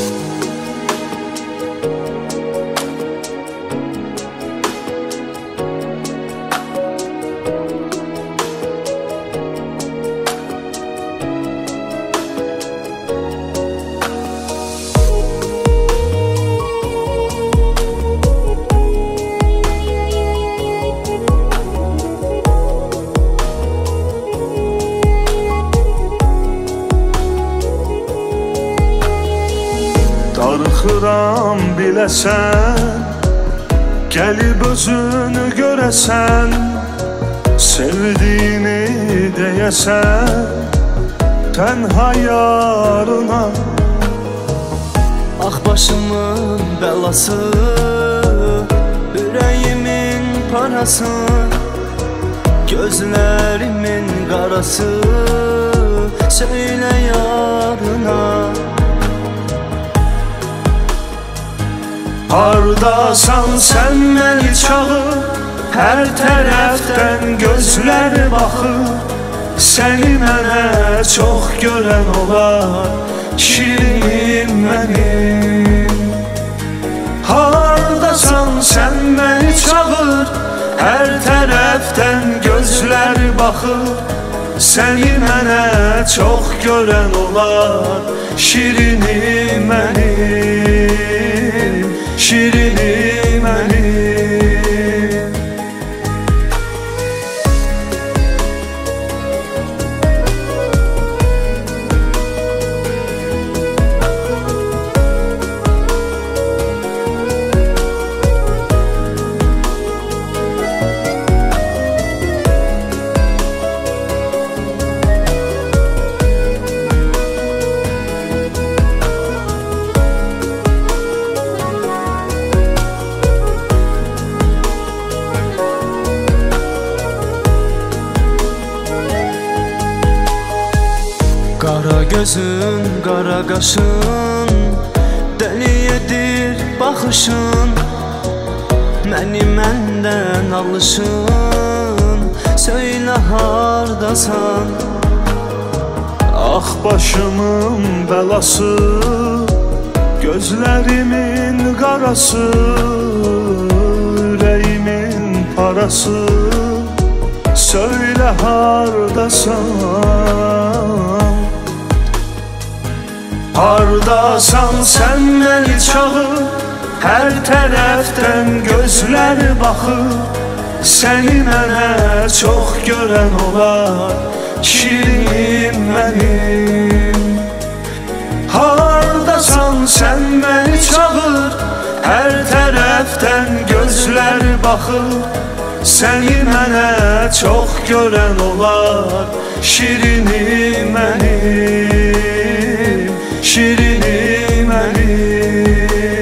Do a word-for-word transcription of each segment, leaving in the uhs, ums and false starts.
Darıxıram biləsən, gəlib özünü görəsən, sevdiyini deyəsən, tənha yarına. Ah başımın bəlası, ürəyimin parası, gözlərimin qarası, söylə yarına. Hardasan sən məni çağır, hər tərəfdən gözlər baxır, səni mənə çox görən olar, şirinim mənim. Hardasan sən məni çağır, hər tərəfdən gözlər baxır, səni mənə çox görən olar, şirinim mənim, şirinim mənim. Qara gözün, qara qaşın, dəli edir baxışın, məni məndən alışın, söylə hardasan. Ah başımın bəlası, gözlərimin qarası, ürəyimin parası, söylə hardasan. Hardasan sən məni çağır, hər tərəfdən gözlər baxır, səni mənə çox görən olar, şirinim mənim. Hardasan sən məni çağır, hər tərəfdən gözlər baxır, səni mənə çox görən olar, şirinim mənim, şirinim mənim.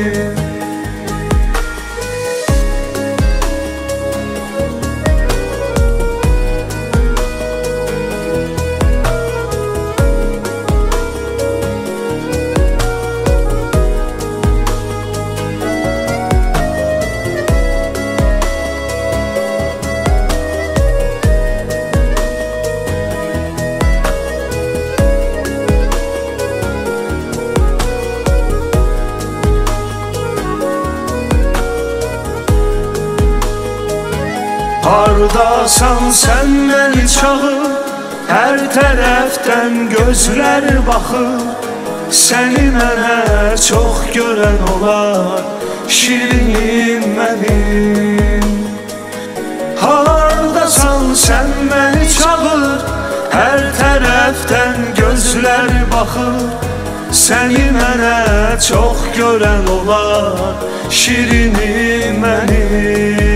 Hardasan sən məni çağır, hər tərəfdən gözlər baxır, səni mənə çox görən olar, şirinim mənim. Hardasan sən məni çağır, hər tərəfdən gözlər baxır, səni mənə çox görən olar, şirinim mənim.